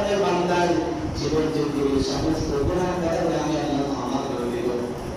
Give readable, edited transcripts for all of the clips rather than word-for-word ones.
আলামিনের বান্দার জীবন থেকে সমস্ত গুনাহ কারণে আমি আল্লাহ ক্ষমা করে দেব।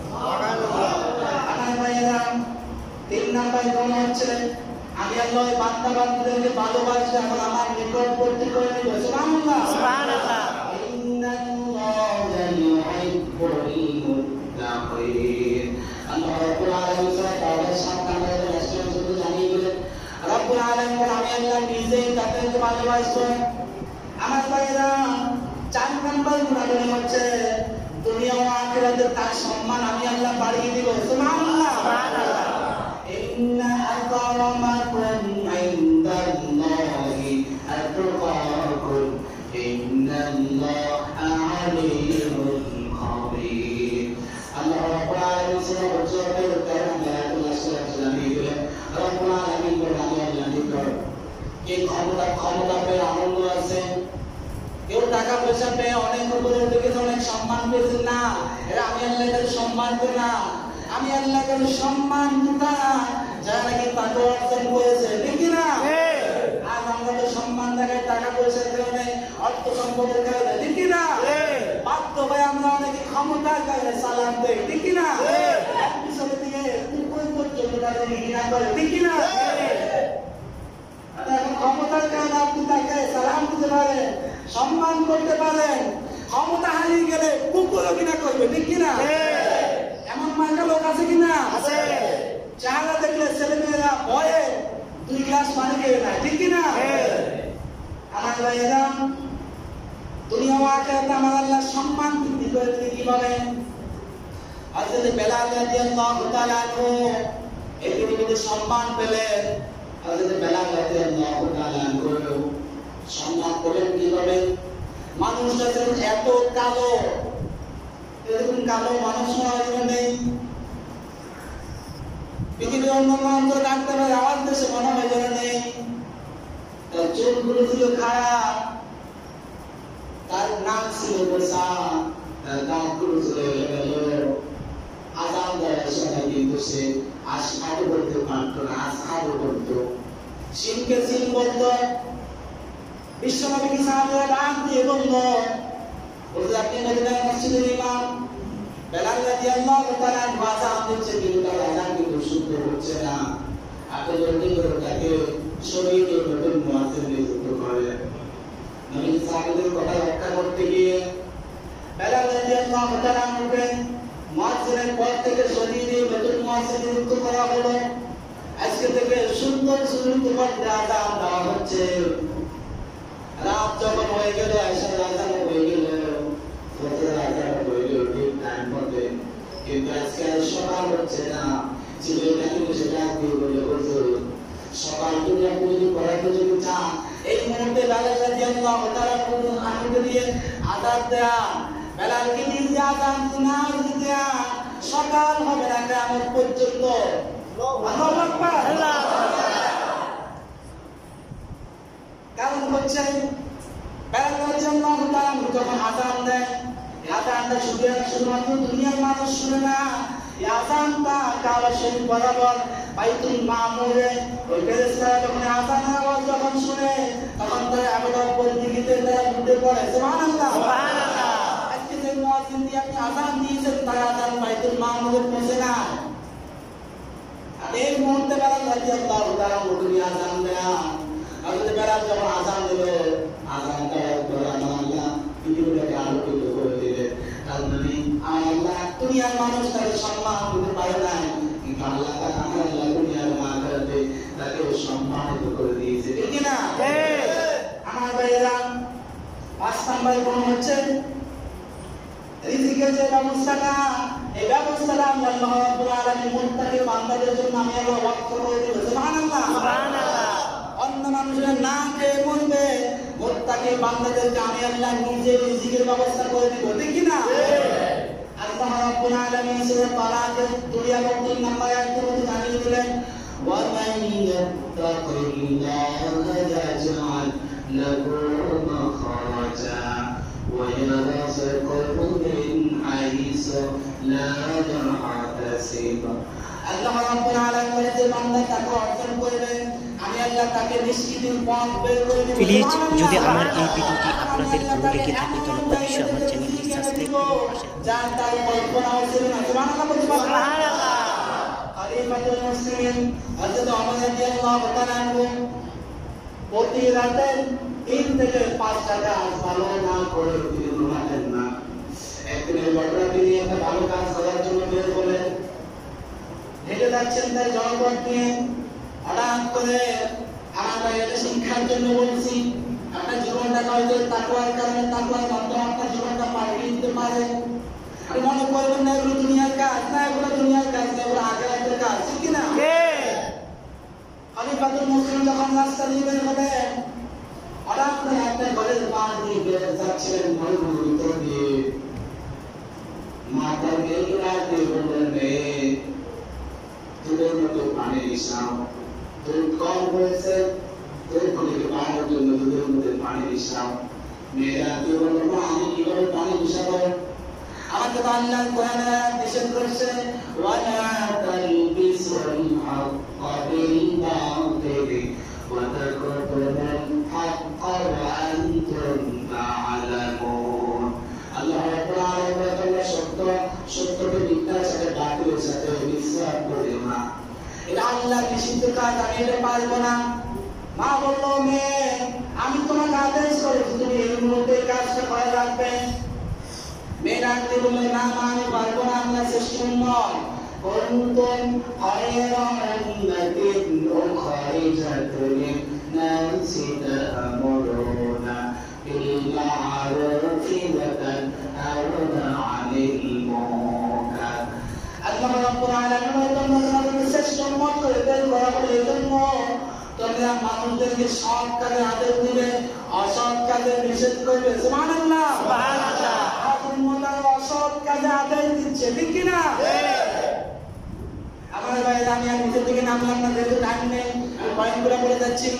আমার ভাইয়েরা 3 নাম্বার গুণ হচ্ছে আমি আল্লাহ বান্দা বান্দাদেরকে ভালোবাসি এবং আমার নিকটবর্তী করে নেব। সুবহানাল্লাহ সুবহানাল্লাহ। ইন্নাল্লাহা ইউহিব্বুল মুত্তাকিন। আল্লাহ রাব্বুল আলামিন তাআলা সামনে রাসূলকে জানিয়ে দিলেন রব্বুল আলামিন আমি আল্লাহ নিজেই তাদেরকে ভালোবাসবো। আমার ভাইয়েরা 4 নাম্বার গুণ হচ্ছে দুনিয়া ও আখিরাতে তার সম্মান আমি আল্লাহ বাড়িয়ে দিব। সুবহানাল্লাহ সুবহানাল্লাহ। ইন্না আকরামাকুম ইনদাল্লাহি আতকাকুম ইন্নাল্লাহা আলিমুন খাবীর। আল্লাহ রাব্বুল আলামিন সূরা হুজুরাতের 13 আয়াতুল জানিয়ে দিলেন রব্বুল আলামিন বলেন আমি আল্লাহ নিকট এই ক্ষমতা পেয়ে আনন্দ আছে। কেউ টাকা পয়সা পেয়ে অনেক উপরে উঠে গেছে, অনেক সম্মান পেয়েছে না, এরা আমি আল্লাহর কাছে সম্মান দেব না। আমি আল্লাহর কাছে সম্মান দিব না যারা নাকি টাকা অর্জন করেছে, ঠিক না? আজ আমরা তো সম্মান দেখাই টাকা পয়সার কারণে, অর্থ সম্পদের কারণে, ঠিক না? বাধ্য হয়ে আমরা অনেকে ক্ষমতার কারণে সালাম দেই, ঠিক না? পিছনে দিকে উপর পর্যন্ত তাদেরকে ঘৃণা করে, ঠিক না? এখন ক্ষমতার কারণে আপনি তাকে সালাম দিতে পারেন, সম্মান করতে পারেন, ক্ষমতা হারিয়ে গেলে কুকুরও কিনা করবে, ঠিক কিনা? এমন মার্কা লোক আছে কিনা? চেহারা দেখলে ছেলেমেয়েরা ভয়ে 2 গ্লাস পানি খেয়ে নেয়, ঠিক কিনা? আমার ভাইয়েরা দুনিয়া ও আখিরাতে আমার আল্লাহ সম্মান বৃদ্ধি করে দিলেন কিভাবে? হযরত বেলাল রাদিয়াল্লাহু তাআলা আনহু এই পৃথিবীতে সম্মান পেলেন। হযরত বেলাল রাদিয়াল্লাহু তাআলা আনহু সম্মান পেলেন কিভাবে? মানুষটা যেন এত কালো, এরকম কালো মানুষ নেই। পৃথিবীর অন্যান্য অঞ্চলে ডাকতে পারে, আমার দেশে মনে হয় যেন নেই। তার চোখগুলো ছিল খারাপ, তার নাক ছিল বসা, তার দাঁতগুলো ছিল এলোমেলো। আযান দেওয়ার সময় কিন্তু সে আশহাদু বলতে পারত না, আসহাদু বলতো, সিনকে সিন বলতো। বিশ্বনবী সাহাবারা ডাক দিয়ে বলল, আপনি মদিনার মসজিদের ইমাম, বেলাল রাদিয়াল্লাহু তাআলা আযান দিচ্ছে কিন্তু তার আযান কিন্তু শুদ্ধ হচ্ছে না, আপনি জলদি করে তাকে সরিয়ে দিয়ে নতুন মুয়াজ্জিন নিযুক্ত করেন। নবী সাহাবাদের কথা রক্ষা করতে গিয়ে বেলাল রাদিয়াল্লাহু তাআলা মুয়াজ্জিনের পদ থেকে সরিয়ে দিয়ে নতুন মুয়াজ্জিন নিযুক্ত করা হলো। আজকে থেকে সুন্দর সুন্দর করে আযান দেওয়া হচ্ছে। রাত যখন হয়ে গেল, এশার আযান হয়ে গেল, ফজরের আযান হয়ে গেল ঠিক টাইম মতে, কিন্তু আজকে সকাল হচ্ছে না। জিবরিল নাকি সেটা দিয়ে বলে হুজুর সকাল তুমি আপনি যদি পড়াতে যদি চান এই মুহূর্তে বেলাল রাদিয়াল্লাহু তাআলা আনহুকে দিয়ে আযান দেন, বেলালকে দিয়ে আযান না দিয়ে সকাল হবে না কিয়ামত পর্যন্ত। আল্লাহু আকবার। কারণ হচ্ছে বেলাল রাদিয়াল্লাহু তাআলা যখন আযান দেন, আযানটা শুধুমাত্র দুনিয়ার মানুষ শুনে না, আযানটা কাবা শরীফ বরাবর বাইতুল মামুরে ওই ফেরেশতারা যখন আযানের আওয়াজ যখন শুনে তখন তারা আবাদত বন্দেগীতে তারা উঠে পড়ে। সুবহানাল্লাহ সুবহানাল্লাহ। আজকে যে মুয়াজ্জিন দিয়ে আপনি আযান দিয়েছেন তার আযান বাইতুল মামুরে পৌঁছে না। এই মুহূর্তে বেলাল রাদিয়াল্লাহু তাআলা উঠে আযান দেন। হযরত বেলাল যখন আযান দিল, আযান দেওয়ার পর আল্লাহ পৃথিবীটাকে আলোকিত করে দিলেন। তার মানে আল্লাহ দুনিয়ার মানুষ তাকে সম্মান দিতে পারে না, কিন্তু আল্লাহ তাআলা আল্লাহ দুনিয়ার আখিরাতে তাকে সম্মানিত করে দিয়েছে, ঠিক না? আমার ভাইয়েরা 5 নাম্বার গুণ হচ্ছে রিজিকের যে ব্যবস্থাটা, এই ব্যবস্থাটা আল্লাহ রাব্বুল আলামিন মুত্তাকি বান্দাদের জন্য আমি আল্লাহ ওয়াক্ফ করে দিয়েছি। সুবহানাল্লাহ সুবহানাল্লাহ। অন্য মানুষের না খেয়ে মরবে, মুত্তাকি বান্দাদেরকে আমি আল্লাহ নিজে রিজিকের ব্যবস্থা করে দিব, ঠিক না? আল্লাহ রাব্বুল আলামিন সূরা তালাকের 2 নম্বর আয়াতে জানিয়ে দিলেন, ওয়া মান ইয়াত্তাকিল্লাহা ইয়াজআল লাহু মাখরাজা ওয়া ইয়ারযুকহু মিন হাইসু লা ইয়াহতাসিব। আল্লাহ রাব্বুল আলামিন যে বান্দা তাকে অর্জন করবে প্লিজ যদি আমার এই ভিডিওটি আপনাদের ভালো লেগে থাকে তাহলে অবশ্যই আমার চ্যানেলটি সাবস্ক্রাইব করুন। প্রতি রাতে 3 থেকে 5 টাকা ভালো না করে তিনি ঘুমাতেন না। একদিনের ঘটনা, তিনি একটা ভালো কাজ করার জন্য বের হলেন, হেঁটে যাচ্ছেন তার জনপদ নিয়ে। হঠাৎ করে আমার এটা শিক্ষার জন্য বলছি, আপনার জীবনটা হয়তো তাকওয়ার কারণে তাকওয়ার মাধ্যমে আপনার জীবনটা পাল্টে দিতে পারে। আপনি মনে করবেন না এগুলো দুনিয়ার কাজ, না এগুলো দুনিয়ার কাজ না, এগুলো আখিরাতের কাজ, ঠিক কি না? খলিফাতুল মুসলিম যখন রাস্তা দিয়ে বের হলেন, হঠাৎ করে একটা ঘরের পাশ দিয়ে বের যাচ্ছিলেন, ঘরের ভিতর দিয়ে মাতার মেয়েরা দিয়ে বললেন, মেয়ে তোদের মতো পানি নিসাও, দুধ কম হয়েছে, তোর খলিকে পাওয়ার জন্য দুধের মধ্যে পানি নিসাও। মেয়েরা দিয়ে বললেন, মা আমি কিভাবে পানি মিশাবো? আমাকে তো আল্লাহ কোরআনে নিষেধ করেছে, ওয়ালা তালবিসুল হাক্কা বিল বাতিল ওয়া তাকতুমুল হাক্কা ওয়া আনতুম তা'লামুন। আল্লাহ রাব্বুল আলামিন বলেন, সত্যকে মিথ্যার সাথে বাতিলের সাথে মিশ্রণ করিও না। এটা আল্লাহর নিষিদ্ধ কাজ, আমি এটা পারবো না। মা বলল, মেয়ে আমি তোমাকে আদেশ করেছি তুমি এই মুহূর্তে কাজটা করে রাখবে। মেয়েরা বললেন, না মা আমি পারবো না, আল্লাহ সৃষ্টি নয়। কুনতুম খায়রা উম্মাতিন উখরিজাত লিন-নাসি তা'মুরুনা বিল মা'রুফি ওয়া তানহাউনা 'আনিল মুনকার। আল্লাহ রাব্বুল আলামিন তোমাদেরকে শ্রেষ্ঠ উম্মত করে তৈরি করা হলো এজন্য তোমরা মানুষদেরকে সৎ কাজে আদেশ দিবে, অসৎ কাজে নিষেধ করবে। সুবহানাল্লাহ, সুবহানাল্লাহ। অসৎ কাজে আদেশ দিচ্ছে, ঠিক কিনা? আমার ভাইরা, আমি আর নিচের দিকে নামলাম না, যেহেতু টাইম নেই, আমি পয়েন্টগুলো বলে যাচ্ছি।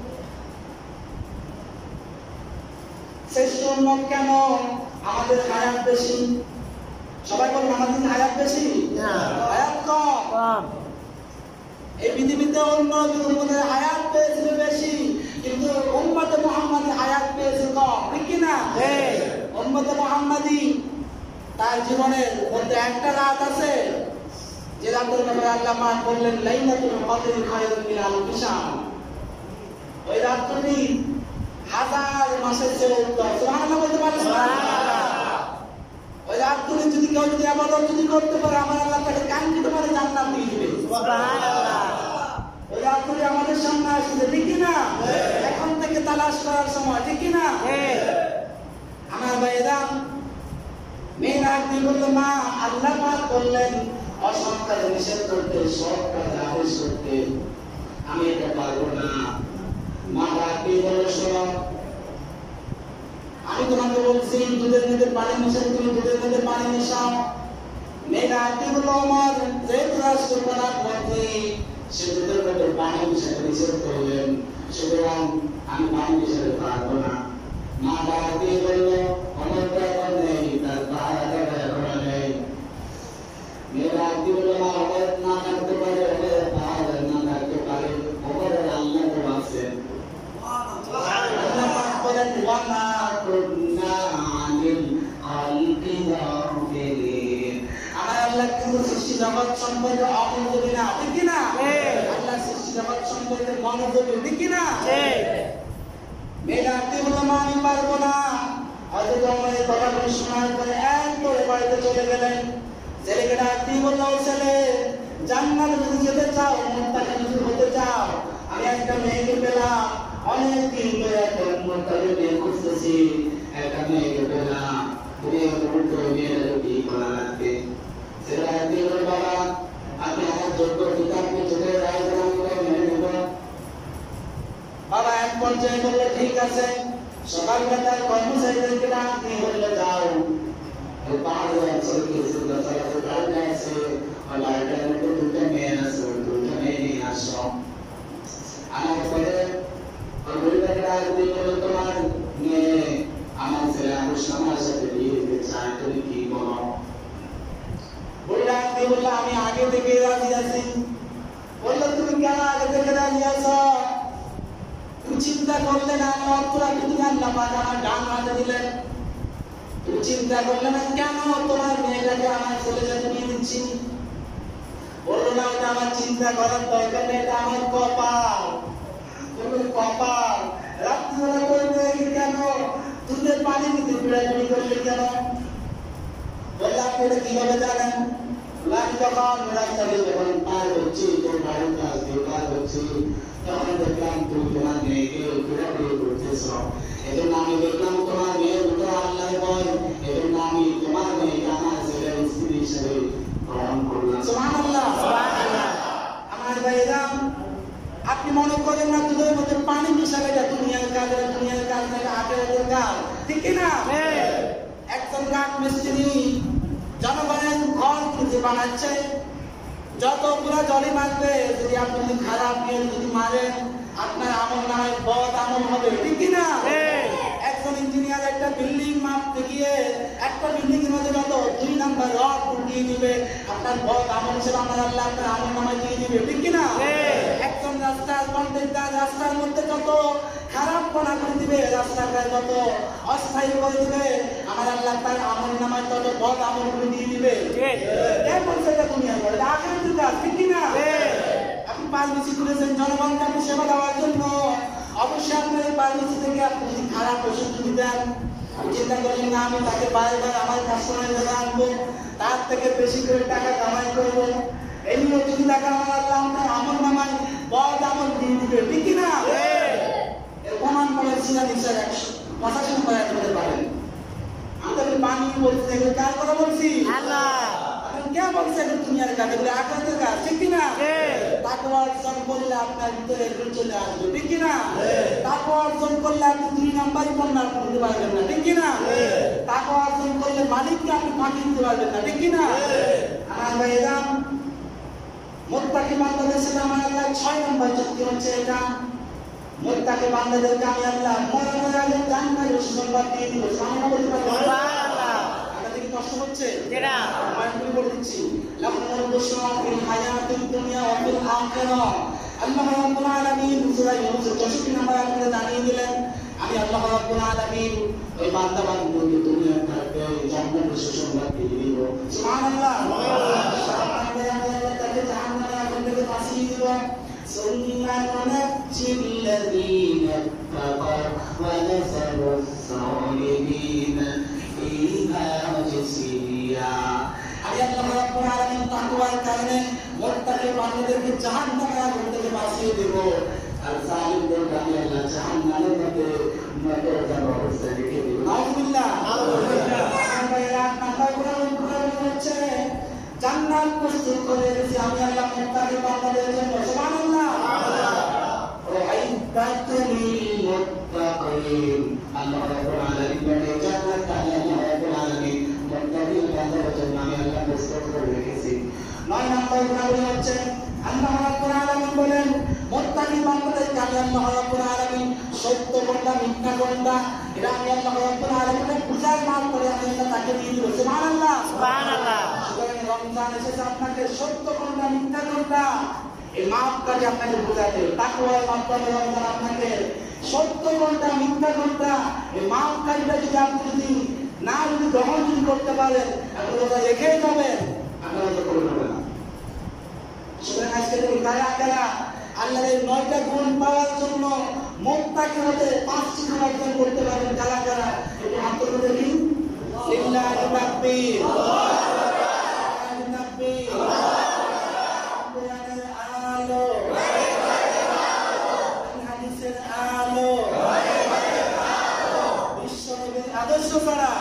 শ্রেষ্ঠ উম্মত কেন? আমাদের হায়াত বেশি। সবাই বলেন আমাদের হায়াত বেশি, হায়াত কম। এই পৃথিবীতে অন্য উম্মতের হায়াত পেয়েছিল বেশি, কিন্তু উম্মতে মুহাম্মাদের হায়াত পেয়েছে কম, ঠিক কিনা? উম্মতে মুহাম্মাদি তার জীবনের মধ্যে একটা রাত আছে যে রাতের ব্যাপারে আল্লাহ পাক বললেন, লাইলাতুল কদর খায়রুম মিন আলফি শাহর। ওই রাতটি 1000 মাসের চেয়ে উত্তম। সুবহানাল্লাহ বলতে পারেন? সুবহানাল্লাহ। ওই রাতটি যদি কেউ যদি ইবাদত যদি করতে পারে, আমার আল্লাহ তাকে কাঙ্ক্ষিত করে জান্নাত দিয়ে দিবে। সুবহানাল্লাহ। ওই রাতটি আমাদের সামনে আসছে, ঠিক কি না? এখন থেকে তালাশ করার সময়, ঠিক কি না? আমার ভাইরা, মেয়েরা কি বললো, মা আল্লাহ পাক বললেন অসৎ কাজে নিষেধ করতে, সৎ কাজে আদেশ করতে, আমি এটা পারবো না। মা কি বললো, শোনো আমি তোমাকে বলছি দুধের মধ্যে পানি মিশাই, তুমি দুধের মধ্যে পানি মিশাও। মেয়েরা কি বললো, আমার যেহেতু রাষ্ট্রপ্রধান মন্ত্রী সে দুধের মধ্যে পানি মিশাতে নিষেধ করলেন, সুতরাং আমি পানি মিশাতে পারবো না। মা দিয়ে বললো, আমার ব্যাপার নেই, তার পাহাড়া ব্যাপার নেই। মেয়েরা কি বললো, মা অবৈধ না থাকতে পারে, অবৈধ পাহাড় না থাকতে পারে, অবৈধ আল্লাহ তো আছেন। আমার আল্লাহ কিন্তু সৃষ্টি জগৎ সম্পর্কে অমনোযোগী না, ঠিক কিনা? আল্লাহ সৃষ্টি জগৎ সম্পর্কে মনোযোগী, ঠিক কিনা? মেয়েরা কি বললো, মা আমি পারবো না। হয়তো তোমার এই কথাগুলো শোনার পরে এক করে বাড়িতে চলে গেলেন। ছেলেকে ডাক দিয়ে বললো, ছেলে জান্নাতে যদি যেতে চাও, মুত্তাকি যদি হতে চাও, আমি একটা মেয়েকে পেলাম, অনেক দিন ধরে একটা মুত্তাকি মেয়ে খুঁজতেছি, একটা মেয়েকে পেলাম, তুমি বলতো মেয়েটা বিয়ে করা লাগবে। ছেলে দিয়ে বলল, বাবা আপনি আমার যোগ্য পিতাকে চোখে রায় দিলাম, মেনে নেব। বাবা এক পর্যায়ে বললো, ঠিক আছে। সকালবেলায় কর্মচারীদেরকে ডাক দিয়ে বললো, যাও পাহাড়ে আছে, কিছু গাছাগাছি আছে, লাইটের মধ্যে দুটো মেয়ে আছে, দুটো মেয়ে নিয়ে আসো। আমার পরে পরিবারের ডাক দিয়ে বললো, তোমার মেয়ে আমার ছেলে আমার সাথে বিয়ে দিতে চায়, তুমি কি বলো? বলে ডাক দিয়ে বললো, আমি আগে থেকে রাজি আছি। বললো, তুমি কেন আগে থেকে রাজি আছো? চিন্তা করলে না আমি অর্থ রাখি তুমি আল্লাহ পাক আমার ডান হাতে দিলেন? তুমি চিন্তা করলে না কেন তোমার মেয়েটাকে আমার ছেলের সাথে নিয়ে দিচ্ছি? বললো না এটা আমার চিন্তা করার দরকার নেই, এটা আমার কপাল। কপাল রাত্রিবেলা করবে কেন? দুধের পানি দিতে পিড়াপিড়ি করলে কেন? বললে আপনি এটা কিভাবে জানেন? আমি যখন রাস্তা দিয়ে যখন পার হচ্ছি, তোর বাড়ির কাজ দিয়ে পার হচ্ছি, তখন দেখলাম তুমি তোমার মেয়েকে পিড়াপিড়ি করতেছ। এজন্য আমি দেখলাম তোমার মেয়ের উপর আল্লাহ ভয়, এজন্য আমি তোমার মেয়েকে আমার ছেলের স্ত্রী হিসেবে গ্রহণ করলাম। সুবহানাল্লাহ। আমার ভাইরা, আপনি মনে করেন না দুধের মধ্যে পানি মিশাবে, এটা দুনিয়ার কাজ না, আখেরাতের কাজ, ঠিক না? একজন কাঠ মিস্ত্রি জনগণের ঘর খুঁজে বানাচ্ছে, যতগুলো জলি মারবে, যদি আপনি খারাপ নিয়ে যদি মারেন আপনার আমল নামে বদ আমল হবে, ঠিক না? একজন ইঞ্জিনিয়ার একটা বিল্ডিং মাপতে গিয়ে একটা বিল্ডিং এর মধ্যে যত 2 নাম্বার রড ঢুকিয়ে দিবে, আপনার বদ আমল হিসেবে আমার আল্লাহ আপনার আমল নামায় দিয়ে দিবে, ঠিক না? একজন রাস্তার কন্ট্রাক্টর রাস্তার মধ্যে যত খারাপ কোনা করে দিবে, রাস্তাটা যত অস্থায়ী করে দিবে, আমার আল্লাহ তার আমল নামায় তত বদ আমল করে দিয়ে দিবে। এরপর সেটা দুনিয়া করে আখেরাতের কাজ, ঠিক না? আপনি পারমিশি করেছেন জনগণকে আপনি সেবা দেওয়ার জন্য, অবশ্যই আপনার এই পারমিশি থেকে আপনি যদি খারাপ ওষুধ যদি দেন, আপনি চিন্তা করেন না আমি তাকে বারবার আমার কাস্টমারের জায়গা আনবো, তার থেকে বেশি করে টাকা কামাই করবো, এই নিয়ে যদি টাকা আমার আল্লাহ আপনার আমল নামায় বদ আমল দিয়ে দিবে, ঠিক না? এর প্রমাণ করার ছিল নিশ্চয় 185 করে দিতে পারেন। আমাদের পানি বলতে কার কথা বলছি? আল্লাহ। কে বলছে দুনিয়ার কাজ, এগুলো আখেরাতের কাজ, ঠিক না? তাকওয়া অর্জন করলে আপনার ভিতরে এগুলো চলে আসবে, ঠিক না? তাকওয়া অর্জন করলে আপনি 2 নাম্বারই পণ্য আপনি দিতে পারবেন না, ঠিক না? তাকওয়া অর্জন করলে মালিককে আপনি ফাঁকি দিতে পারবেন না, ঠিক না? আমার ভাইরা, মুত্তাকি বান্দাদের সাথে আমার আল্লাহ 6 নম্বর চুক্তি হচ্ছে এটা। মুত্তাকি বান্দাদেরকে আমি আল্লাহ মনে আগে জান্নাতের সুসংবাদ দিয়ে দিব। সুবহানাল্লাহ বলতে পারবেন? সুবহানাল্লাহ। আপনাদের কি কষ্ট হচ্ছে? যেটা আমি বলে দিচ্ছি, লাহুল বুশরা ফিল হায়াতিদ দুনিয়া ওয়া ফিল আখিরাহ। আল্লাহ রাব্বুল আলামিন সূরা ইউনূস 64 নম্বর আয়াতে জানিয়ে দিলেন, আমি আল্লাহ রাব্বুল আলামিন ওই বান্দা বান্দীকে দুনিয়ার থাকতে জান্নাতের সুসংবাদ দিয়ে দিব। সুবহানাল্লাহ। তাকে জাহান্নামের আগুন থেকে বাঁচিয়ে দিব। ثم ننجي الذين اتقوا ونذر الظالمين فيها جثيا। আমি আল্লাহ রাব্বুল আলামিন তাকওয়ার কারণে মুত্তাকি বান্দাদেরকে জাহান্নামের আগুন থেকে বাঁচিয়ে দেব, আর জালিমদেরকে আমি আল্লাহ জাহান্নামের মধ্যে নরকের অবস্থা রেখে দেব। নাউযুবিল্লাহ। হচ্ছে জান্নাত প্রস্তুত করে দিয়েছি আমি আল্লাহ মুত্তাকি বান্দাদের জন্য। সুবহানাল্লাহ। ওয়াইদাতুল মুত্তাকিন। আল্লাহ রাব্বুল আলামিন বলে জান্নাত আল্লাহ রাব্বুল আলামিন মুত্তাকি বান্দাদের জন্য আমি আল্লাহ প্রস্তুত করে রেখেছি। 9 নম্বর গুণ হচ্ছে আল্লাহ রাব্বুল আলামিন বলেন মুত্তাকি বান্দাদেরকে আমি আল্লাহ রাব্বুল আলামিন সত্য কোনটা মিথ্যা কোনটা এটা আমি আল্লাহ রাব্বুল আলামিনের বুঝার মান করে আমি আল্লাহ তাকে দিয়ে দিব। সুবহানাল্লাহ। সুবহানাল্লাহ। রমজান এসেছে আপনাকে সত্য কোনটা মিথ্যা কোনটা এই মাপকাঠি আপনাকে বোঝাতে, তাকওয়ার মাপকাঠি রমজান আপনাকে সত্য কোনটা মিথ্যা কোনটা এই মাপকাঠিটা যদি আপনি যদি গ্রহণ করতে পারেন, আপনি রোজা রেখেই যাবেন, আপনারা তো করবেন না। সুতরাং আজকে তুমি কারা আল্লাহর এই 9টা গুণ পাওয়ার জন্য মুত্তাকি হতে 5টি গুণ অর্জন করতে পারেন, কারা একটু হাত তুলে দেখি। লিল্লাহি তাকবীর, আদর্শ ছাড়া